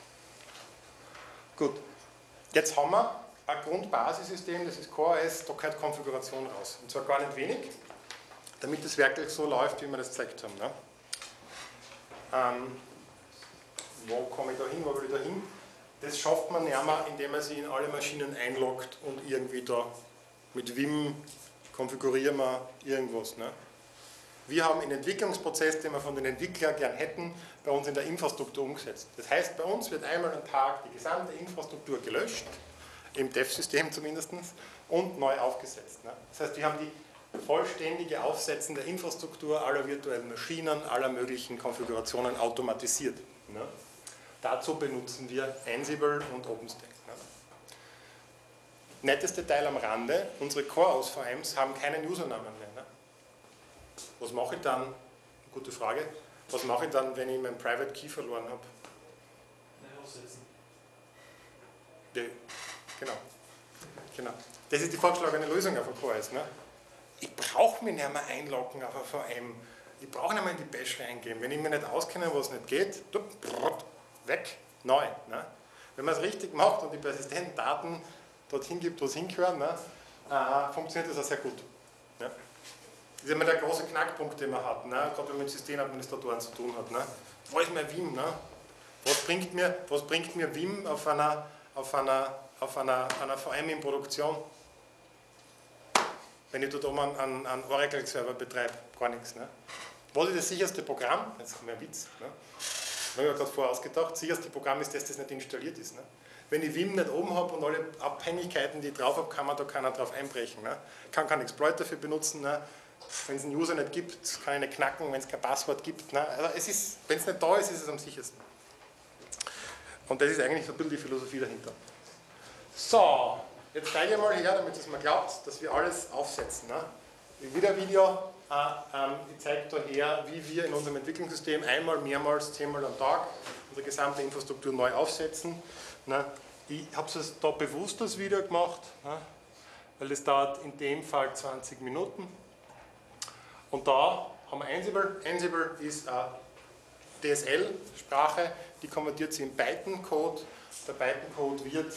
Gut, jetzt haben wir ein Grundbasissystem, das ist CoreOS, da gehört Konfiguration raus. Und zwar gar nicht wenig, damit es wirklich so läuft, wie wir das gezeigt haben. Ne? Ähm, Wo komme ich da hin, wo will ich da hin? Das schafft man nicht mehr, indem man sich in alle Maschinen einloggt und irgendwie da mit Vim konfigurieren wir irgendwas. Ne? Wir haben einen Entwicklungsprozess, den wir von den Entwicklern gern hätten, bei uns in der Infrastruktur umgesetzt. Das heißt, bei uns wird einmal am Tag die gesamte Infrastruktur gelöscht, im Dev-System zumindest, und neu aufgesetzt. Das heißt, wir haben die vollständige Aufsetzen der Infrastruktur aller virtuellen Maschinen, aller möglichen Konfigurationen automatisiert. Dazu benutzen wir Ansible und OpenStack. Nettes Detail am Rande, unsere Core-Aus V Ms haben keinen Usernamen mehr. Ne? Was mache ich dann? Gute Frage. Was mache ich dann, wenn ich meinen Private Key verloren habe? Neu aufsetzen. Ja, genau. genau. Das ist die vorgeschlagene Lösung auf ein Core S. Ne? Ich brauche mich nicht mehr einloggen auf ein V M. Ich brauche nicht mehr in die Bash reingehen. Wenn ich mich nicht auskenne, was nicht geht, weg, neu. Ne? Wenn man es richtig macht und die persistenten Daten dorthin gibt, wo es hingehören, ne, äh, funktioniert das auch sehr gut. Ja. Das ist immer der große Knackpunkt, den man hat, ne, gerade wenn man mit Systemadministratoren zu tun hat. Ne. Wo ist mein Vim? Ne? Was, bringt mir, was bringt mir Vim auf einer, auf einer, auf einer, einer V M in Produktion? Wenn ich dort oben einen, einen Oracle-Server betreibe, gar nichts. Ne. Was ist das sicherste Programm? Jetzt kommt ein Witz. Ne. Ich habe mir gerade vorher ausgedacht, das sicherste Programm ist das, das nicht installiert ist. Ne. Wenn ich Vim nicht oben habe und alle Abhängigkeiten, die ich drauf habe, kann man da keiner drauf einbrechen. Ne? Ich kann keinen Exploit dafür benutzen. Ne? Wenn es einen User nicht gibt, kann ich nicht knacken, wenn es kein Passwort gibt. Ne? Also es ist, wenn es nicht da ist, ist es am sichersten. Und das ist eigentlich so ein bisschen die Philosophie dahinter. So, jetzt zeige ich mal her, damit es mir glaubt, dass wir alles aufsetzen. Ne? Wieder ein Video. Äh, ähm, ich zeige da her, wie wir in unserem Entwicklungssystem einmal, mehrmals, zehnmal am Tag unsere gesamte Infrastruktur neu aufsetzen. Na, ich habe es da bewusst das Video gemacht, na, weil das dauert in dem Fall zwanzig Minuten. Und da haben wir Ansible. Ansible ist eine D S L-Sprache, die konvertiert sie in Python-Code. Der Python-Code wird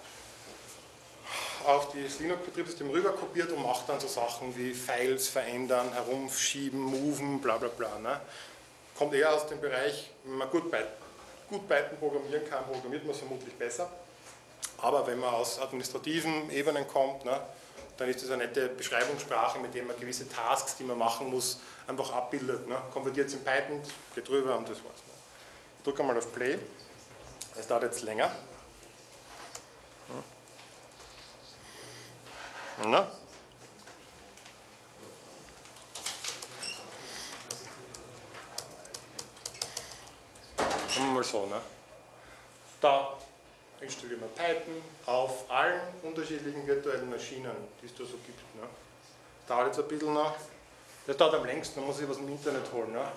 auf das Linux-Betriebssystem rüber kopiert und macht dann so Sachen wie Files verändern, herumschieben, moven, bla bla bla. Ne. Kommt eher aus dem Bereich, wenn man gut Python gut Python programmieren kann, programmiert man es vermutlich besser. Aber wenn man aus administrativen Ebenen kommt, ne, dann ist das eine nette Beschreibungssprache, mit der man gewisse Tasks, die man machen muss, einfach abbildet. Ne. Konvertiert es in Python, geht drüber und das war's. Ne. Ich drücke mal auf Play. Es dauert jetzt länger. Na? Mal so, ne? Da installieren wir Python auf allen unterschiedlichen virtuellen Maschinen, die es da so gibt. Ne? Das dauert jetzt ein bisschen noch. Das dauert am längsten, da muss ich was im Internet holen. Ne?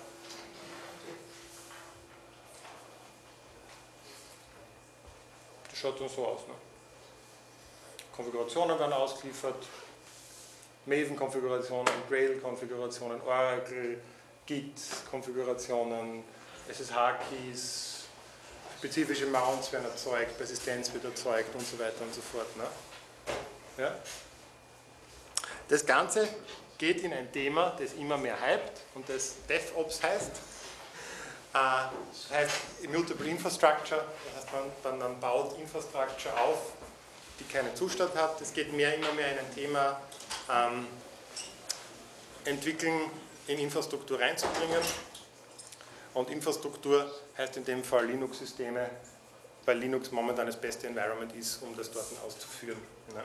Das schaut dann so aus. Ne? Konfigurationen werden ausgeliefert, Maven-Konfigurationen, Grail-Konfigurationen, Oracle, Git-Konfigurationen, S S H-Keys, spezifische Mounts werden erzeugt, Persistenz wird erzeugt und so weiter und so fort. Ne? Ja? Das Ganze geht in ein Thema, das immer mehr hypt und das DevOps heißt. Das heißt Immutable Infrastructure, das heißt man, man baut Infrastructure auf, die keinen Zustand hat. Es geht mehr, immer mehr in ein Thema, ähm, entwickeln in Infrastruktur reinzubringen. Und Infrastruktur heißt in dem Fall Linux-Systeme, weil Linux momentan das beste Environment ist, um das dort auszuführen. Ne?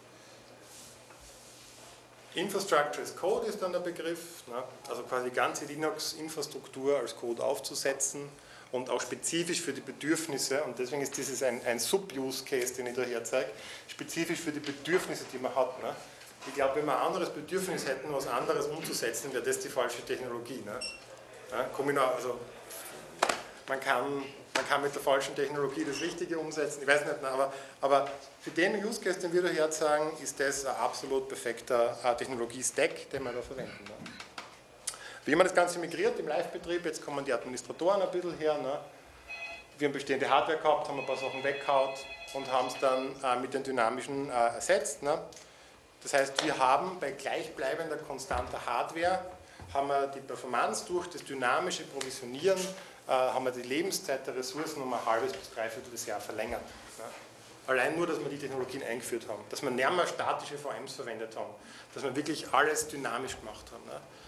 Infrastructure as Code ist dann der Begriff, ne? Also quasi die ganze Linux-Infrastruktur als Code aufzusetzen und auch spezifisch für die Bedürfnisse, und deswegen ist dieses ein, ein Sub-Use-Case, den ich da her zeige, spezifisch für die Bedürfnisse, die man hat. Ne? Ich glaube, wenn wir ein anderes Bedürfnis hätten, was anderes umzusetzen, wäre das die falsche Technologie. Ne? Ja, also man, kann, man kann mit der falschen Technologie das Richtige umsetzen, ich weiß nicht, aber, aber für den Use Case, den wir da her sagen, ist das ein absolut perfekter Technologie-Stack, den wir da verwenden. Ne? Wie haben wir das Ganze migriert im Live-Betrieb? Jetzt kommen die Administratoren ein bisschen her. Ne? Wir haben bestehende Hardware gehabt, haben ein paar Sachen weggehauen und haben es dann äh, mit den dynamischen äh, ersetzt. Ne? Das heißt, wir haben bei gleichbleibender, konstanter Hardware haben wir die Performance durch das dynamische Provisionieren, äh, haben wir die Lebenszeit der Ressourcen um ein halbes bis dreiviertel Jahr verlängert. Ne? Allein nur, dass wir die Technologien eingeführt haben, dass wir nicht mehr statische V Ms verwendet haben, dass wir wirklich alles dynamisch gemacht haben. Ne?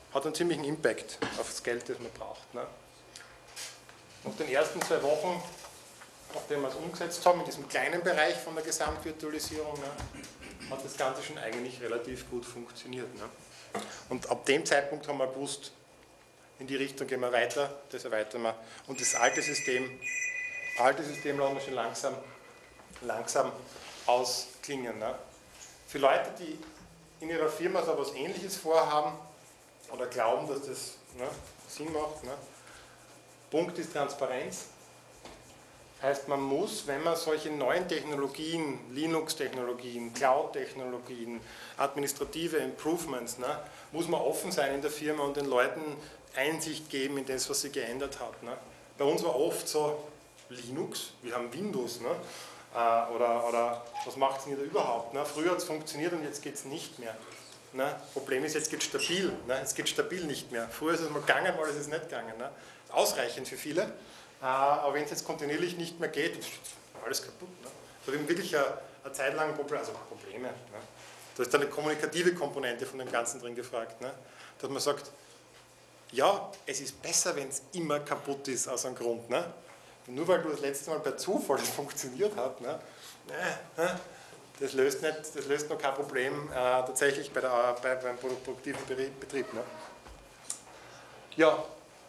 hat einen ziemlichen Impact auf das Geld, das man braucht. Ne? Nach den ersten zwei Wochen, nachdem wir es umgesetzt haben, in diesem kleinen Bereich von der Gesamtvirtualisierung, ne, hat das Ganze schon eigentlich relativ gut funktioniert. Ne? Und ab dem Zeitpunkt haben wir gewusst, in die Richtung gehen wir weiter, das erweitern wir. Und das alte System, alte System lassen wir schon langsam, langsam ausklingen. Ne? Für Leute, die in ihrer Firma so etwas Ähnliches vorhaben oder glauben, dass das ne, Sinn macht, ne? Punkt ist Transparenz. Heißt, man muss, wenn man solche neuen Technologien, Linux-Technologien, Cloud-Technologien, administrative Improvements, ne, muss man offen sein in der Firma und den Leuten Einsicht geben in das, was sich geändert hat. Ne. Bei uns war oft so Linux, wir haben Windows, ne, oder, oder was macht es denn da überhaupt? Ne. Früher hat es funktioniert und jetzt geht es nicht mehr. Ne. Problem ist, jetzt geht es stabil, ne. Es geht stabil nicht mehr. Früher ist es mal gegangen, mal ist es nicht gegangen. Ne. Ausreichend für viele. Aber wenn es jetzt kontinuierlich nicht mehr geht, ist alles kaputt. Ne? Da haben wir wirklich eine, eine Zeit lang Probleme. Also Probleme ne? Da ist dann eine kommunikative Komponente von dem Ganzen drin gefragt. Ne? Dass man sagt, ja, es ist besser, wenn es immer kaputt ist aus einem Grund. Ne? Und nur weil du das letzte Mal per Zufall funktioniert hat, ne? das, löst nicht, das löst noch kein Problem äh, tatsächlich bei der, bei, beim produktiven Betrieb. Ne? Ja.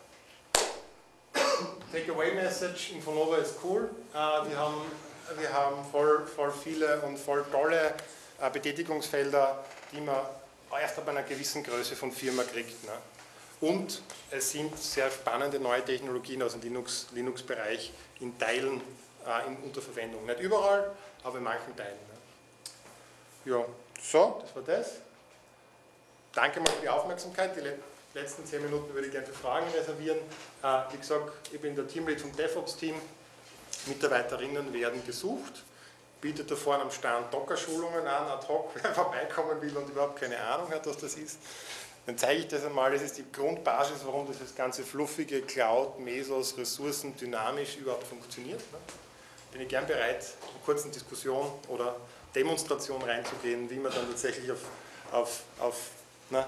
Takeaway-Message, Infonova ist cool. Äh, wir haben, wir haben voll, voll viele und voll tolle äh, Betätigungsfelder, die man erst ab einer gewissen Größe von Firma kriegt. Ne? Und es sind sehr spannende neue Technologien aus dem Linux, Linux-Bereich in Teilen äh, in Unterverwendung. Nicht überall, aber in manchen Teilen. Ne? Ja, so, das war das. Danke mal für die Aufmerksamkeit. Die letzten zehn Minuten würde ich gerne für Fragen reservieren. Äh, wie gesagt, ich bin der Teamlead vom DevOps-Team. Mitarbeiterinnen werden gesucht. Bietet da vorne am Stand Docker-Schulungen an, ad hoc, wer vorbeikommen will und überhaupt keine Ahnung hat, was das ist. Dann zeige ich das einmal. Das ist die Grundbasis, warum das ganze fluffige Cloud, Mesos, Ressourcen dynamisch überhaupt funktioniert. Ne? Bin ich gern bereit, in einer kurzen Diskussion oder Demonstration reinzugehen, wie man dann tatsächlich auf, auf, auf na,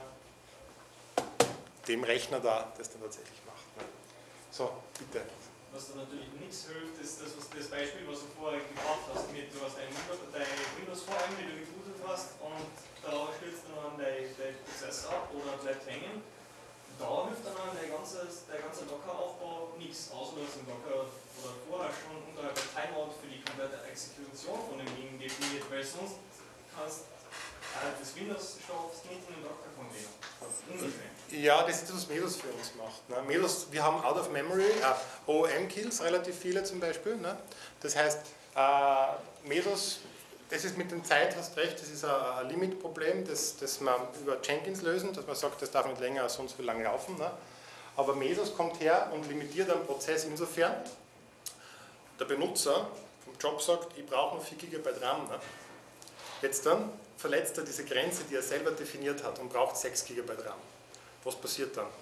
dem Rechner da das dann tatsächlich macht. Ne? So, bitte. Was da natürlich nichts hilft, ist das, was, das Beispiel, was du vorher gebracht hast, mit du hast eine Windows-Vorhang, die du gebootet hast und da stürzt dann dein, dein Prozess ab oder bleibt hängen. Da hilft dann der ganze, der ganze Docker-Aufbau nichts, außer du hast den Docker oder vorher schon unterhalb der Timeout für die komplette Exekution von dem Ding definiert, weil sonst kannst das Windows schaffst nicht in den Docker-Container. Ja, das ist das, was Mesos für uns macht. Ne? Mesos, wir haben out of memory, äh, O O M-Kills, relativ viele zum Beispiel. Ne? Das heißt, äh, Mesos, das ist mit der Zeit, hast recht, das ist ein, ein Limitproblem, das, das wir über Jenkins lösen, dass man sagt, das darf nicht länger als sonst so lange laufen. Ne? Aber Mesos kommt her und limitiert einen Prozess insofern, der Benutzer vom Job sagt, ich brauche noch vier Gigabyte RAM. Ne? Jetzt dann verletzt er diese Grenze, die er selber definiert hat und braucht sechs Gigabyte RAM. Was passiert dann?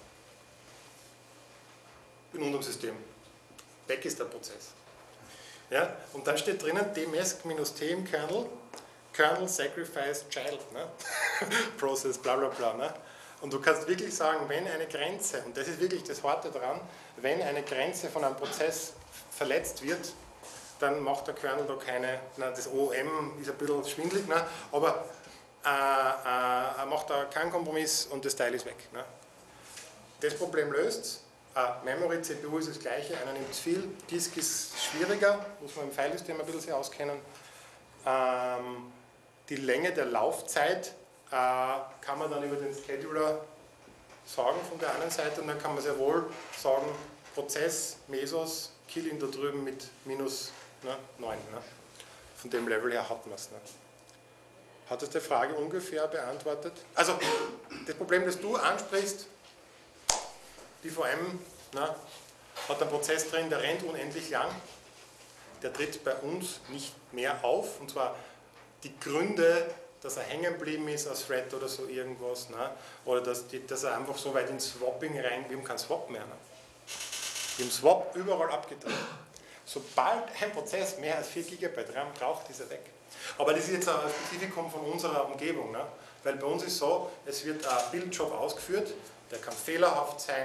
In unserem System. Weg ist der Prozess. Ja? Und dann steht drinnen dmask-t im Kernel, Kernel Sacrifice Child, ne? Process, bla bla bla. Ne? Und du kannst wirklich sagen, wenn eine Grenze, und das ist wirklich das Harte daran, wenn eine Grenze von einem Prozess verletzt wird, dann macht der Kernel da keine, na, das O O M ist ein bisschen schwindelig, ne? Aber äh, äh, er macht da keinen Kompromiss und das Teil ist weg. Ne? Das Problem löst äh, Memory, C P U ist das gleiche, einer nimmt viel, Disk ist schwieriger, muss man im Filesystem ein bisschen sich auskennen. Ähm, die Länge der Laufzeit äh, kann man dann über den Scheduler sagen von der anderen Seite und dann kann man sehr wohl sagen, Prozess, Mesos, kill ihn da drüben mit minus ne, neun. Ne? Von dem Level her hat man es. Ne? Hat das die Frage ungefähr beantwortet? Also, das Problem, das du ansprichst, die V M na, hat einen Prozess drin, der rennt unendlich lang, der tritt bei uns nicht mehr auf, und zwar die Gründe, dass er hängen geblieben ist als Thread oder so irgendwas, na, oder dass, die, dass er einfach so weit ins Swapping rein, wir haben keinen Swap mehr. Na. Wir haben Swap überall abgetan. Sobald ein Prozess mehr als vier Gigabyte RAM braucht, ist er weg. Aber das ist jetzt ein Spezifikum von unserer Umgebung, ne? Weil bei uns ist so, es wird ein Bildjob ausgeführt, der kann fehlerhaft sein.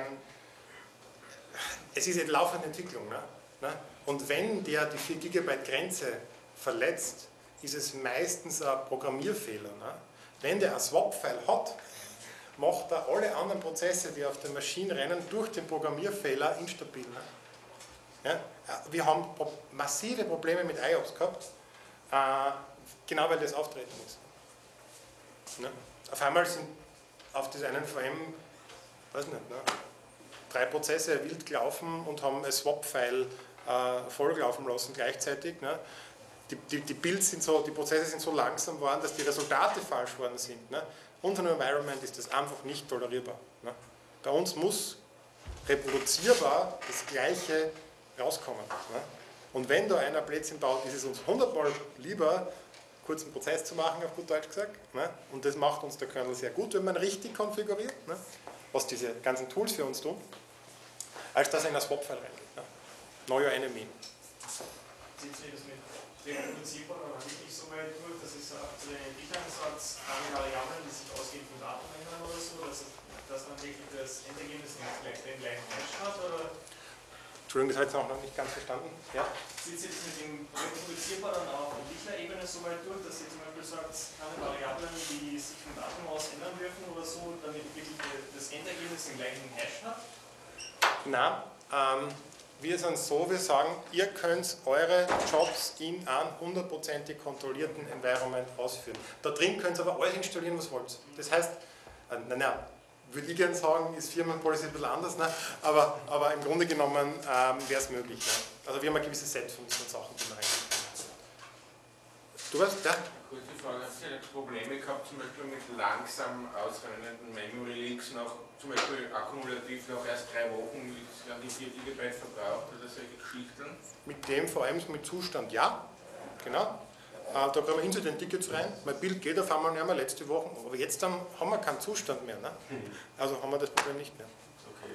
Es ist eine laufende Entwicklung. Ne? Ne? Und wenn der die vier Gigabyte Grenze verletzt, ist es meistens ein Programmierfehler. Ne? Wenn der ein Swap-File hat, macht er alle anderen Prozesse, die auf der Maschine rennen, durch den Programmierfehler instabil. Ne? Ja? Wir haben massive Probleme mit I O P S gehabt, äh, genau weil das auftreten ist. Ne? Auf einmal sind auf das einen V M, weiß nicht, ne? drei Prozesse wild gelaufen und haben ein Swap-File äh, vollgelaufen lassen gleichzeitig. Ne? Die, die, die Builds sind so, die Prozesse sind so langsam geworden, dass die Resultate falsch geworden sind. Ne? Unter einem Environment ist das einfach nicht tolerierbar. Ne? Bei uns muss reproduzierbar das Gleiche rauskommen. Ne? Und wenn da einer Blödsinn baut, ist es uns hundertmal lieber, kurz einen Prozess zu machen, auf gut Deutsch gesagt. Ne? Und das macht uns der Kernel sehr gut, wenn man richtig konfiguriert, ne? Was diese ganzen Tools für uns tun, als dass er in ein Swap-File reingeht. Ne? Know your enemy. Sieht sich das mit reproduzierbar oder wirklich so weit durch, dass ich sage, zu den Entwicklungssatz eine Variablen, die sich ausgehend vom Datum ändern oder so, dass, dass man wirklich das Endergebnis den gleichen Hash hat? Oder? Entschuldigung, das habe ich jetzt auch noch nicht ganz verstanden. Ja? Sieht sich das mit dem reproduzierbar dann auch auf Entwicklerebene so weit durch, dass ihr zum Beispiel sagt, keine Variablen, die sich vom Datum aus ändern dürfen oder so, damit wirklich das Endergebnis den gleichen Hash hat? Nein, ähm, wir sind so, wir sagen, ihr könnt eure Jobs in einem hundertprozentig kontrollierten Environment ausführen. Da drin könnt ihr aber alles installieren, was ihr wollt. Das heißt, äh, nein, nein, würde ich gerne sagen, ist Firmenpolicy ein bisschen anders, ne? aber, aber im Grunde genommen ähm, wäre es möglich. Ne? Also wir haben ein gewisses Set von diesen Sachen, die wir reingehen. Du weißt, ja? Kurze Frage, hast du Probleme gehabt, zum Beispiel mit langsam ausrennenden Memory Leaks noch, zum Beispiel akkumulativ noch erst drei Wochen an die vier Gigabyte verbraucht oder solche Geschichten? Mit dem vor allem mit Zustand, ja, genau. Äh, da kommen Incident-Tickets rein, mein Bild geht auf einmal nicht mehr, letzte Woche, aber jetzt haben, haben wir keinen Zustand mehr. Ne? Also haben wir das Problem nicht mehr. Okay.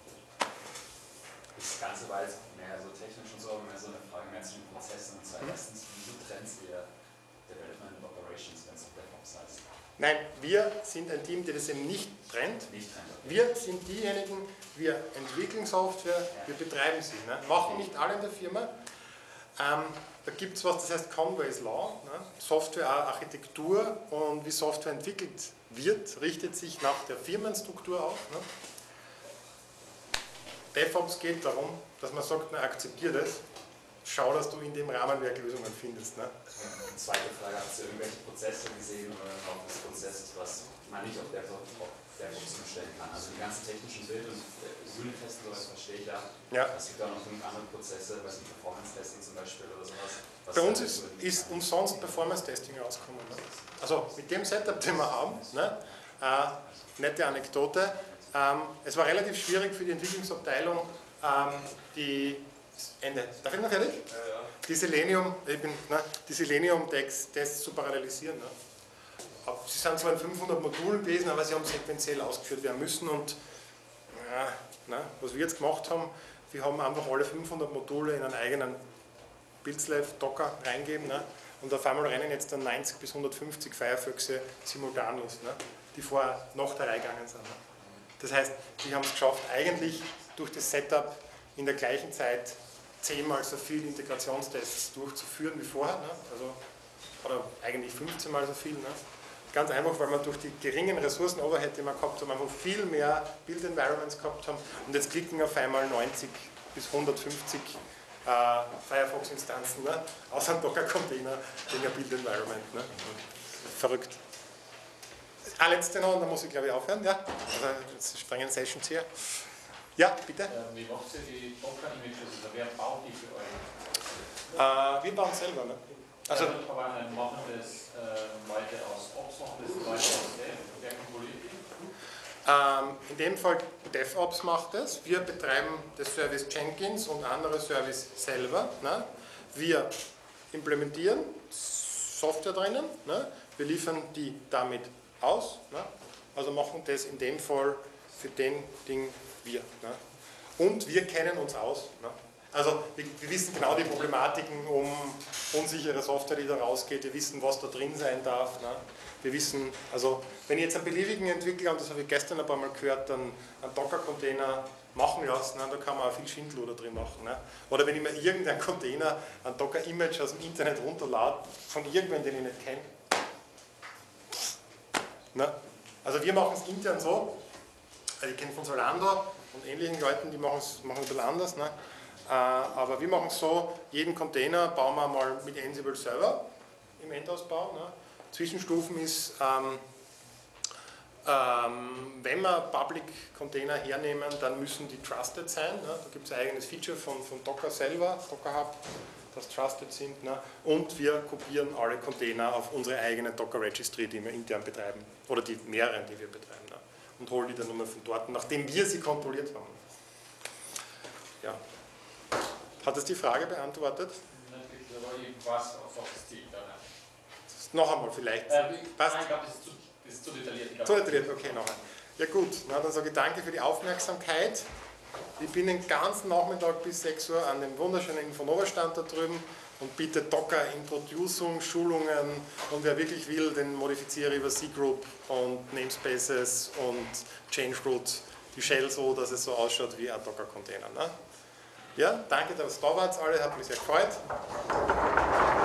Das Ganze war jetzt mehr so technisch und so, aber mehr so eine Frage mehr zu den Prozessen. Und zwar erstens, wieso trennt ihr Development und Operations, wenn es auf DevOps heißt? Nein, wir sind ein Team, der das eben nicht trennt. Nicht trennt. Okay. Wir sind diejenigen, wir entwickeln Software, ja. Wir betreiben sie. Ne? Machen nicht alle in der Firma. Ähm, da gibt es was, das heißt Conway's Law. Ne? Softwarearchitektur und wie Software entwickelt wird, richtet sich nach der Firmenstruktur auf. Ne? DevOps geht darum, dass man sagt, na, akzeptiere das, schau, dass du in dem Rahmenwerk Lösungen findest. Ne? Und zweite Frage, hast du irgendwelche Prozesse gesehen oder auch das Prozess, was man nicht auf DevOps umstellen kann? Also die ganzen technischen Bild- und Unit-Tests, sowas verstehe ich ja. Ja. Es gibt auch noch fünf andere Prozesse, was die Performance-Testing zum Beispiel oder sowas. Was Bei uns ist, ist umsonst Performance-Testing rausgekommen. Ne? Also mit dem Setup, den wir haben, ne? äh, nette Anekdote, ähm, es war relativ schwierig für die Entwicklungsabteilung, ähm, die Ende. Darf ich noch fertig? Ja, ja. Die Selenium, ich bin, ne, die Selenium-Tests zu parallelisieren. Ne? Sie sind zwar in fünfhundert Modulen gewesen, aber sie haben sequenziell ausgeführt werden müssen und ja, ne, was wir jetzt gemacht haben, wir haben einfach alle fünfhundert Module in einen eigenen Build-Slave Docker reingeben, ne, und auf einmal rennen jetzt dann neunzig bis hundertfünfzig Firefoxe simultan los, ne, die vorher noch da reingegangen sind. Ne. Das heißt, die haben es geschafft, eigentlich durch das Setup in der gleichen Zeit zehnmal so viele Integrationstests durchzuführen wie vorher, ne, also, oder eigentlich fünfzehn Mal so viel. Ne. Ganz einfach, weil wir durch die geringen Ressourcen-Overhead, die wir gehabt haben, einfach viel mehr Build-Environments gehabt haben und jetzt klicken auf einmal neunzig bis hundertfünfzig äh, Firefox-Instanzen, ne? Außer ein Docker-Container in ein Build-Environment. Ne? Verrückt. Ah, letzte noch, und dann muss ich glaube ich aufhören. Ja? Also jetzt strengen Sessions hier. Ja, bitte? Äh, wie macht ihr die Docker-Images oder wer baut die für euch? Äh, wir bauen selber. Ne? Also, Also, aber dann machen das äh, Leute aus Ops, machen das Leute aus Dev, wer kontrolliert die? Ähm, in dem Fall DevOps macht es. Wir betreiben das Service Jenkins und andere Service selber. Ne? Wir implementieren Software drinnen. Ne? Wir liefern die damit aus. Ne? Also machen das in dem Fall für den Ding wir. Ne? Und wir kennen uns aus. Ne? Also wir, wir wissen genau die Problematiken um unsichere Software, die da rausgeht. Wir wissen, was da drin sein darf. Ne? Wir wissen, also wenn ich jetzt einen beliebigen Entwickler, und das habe ich gestern ein paar Mal gehört, dann einen Docker-Container machen lassen, ne? Da kann man auch viel Schindluder drin machen. Ne? Oder wenn ich mir irgendeinen Container, ein Docker-Image aus dem Internet runterlade, von irgendjemandem, den ich nicht kenne. Ne? Also wir machen es intern so, ich kenne von Solando und ähnlichen Leuten, die machen es machen ein bisschen anders. Ne? Aber wir machen es so, jeden Container bauen wir mal mit Ansible selber im Endausbau. Ne? Zwischenstufen ist, ähm, ähm, wenn wir Public Container hernehmen, dann müssen die trusted sein. Ne? Da gibt es ein eigenes Feature von, von Docker selber, Docker Hub, das trusted sind. Ne? Und wir kopieren alle Container auf unsere eigene Docker Registry, die wir intern betreiben, oder die mehreren, die wir betreiben. Ne? Und holen die dann nur von dort, nachdem wir sie kontrolliert haben. Ja. Hat das die Frage beantwortet? Nicht wirklich, aber ich weiß, auf was es zielt. Noch einmal vielleicht. Äh, Passt? Nein, ich glaube, das ist zu, das ist zu detailliert. Ich glaub, Zu detailliert, okay, noch einmal. Ja gut, na, dann sage ich danke für die Aufmerksamkeit. Ich bin den ganzen Nachmittag bis sechs Uhr an dem wunderschönen Infonova-Stand da drüben und bitte Docker, Introducing, Schulungen und wer wirklich will, den modifiziere über C-Group und Namespaces und Change Root, die Shell so, dass es so ausschaut wie ein Docker-Container. Ne? Ja, danke, dass ihr da wart, alle, hat mich sehr gefreut.